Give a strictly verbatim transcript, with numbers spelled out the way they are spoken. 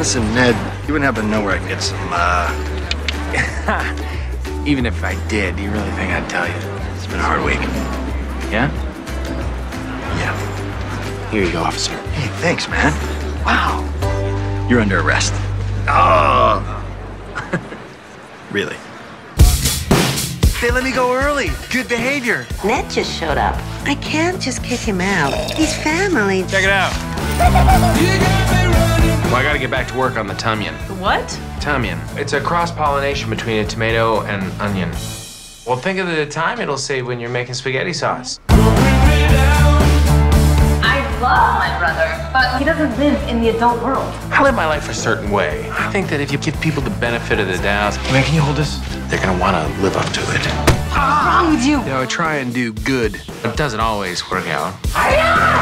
Listen, Ned, you wouldn't happen to know where I can get some, uh... Even if I did, do you really think I'd tell you? It's been a hard week. Yeah? Yeah. Here you go, officer. Hey, thanks, man. Wow. You're under arrest. Oh. Really? They let me go early. Good behavior. Ned just showed up. I can't just kick him out. He's family. Check it out. Well, I gotta get back to work on the Tumyan. The what? Tumyan. It's a cross-pollination between a tomato and onion. Well, think of the time it'll save when you're making spaghetti sauce. I love my brother, but he doesn't live in the adult world. I live my life a certain way. I think that if you give people the benefit of the doubt, man, can you hold this? They're gonna wanna live up to it. What's wrong with you? You know, I try and do good. It doesn't always work out.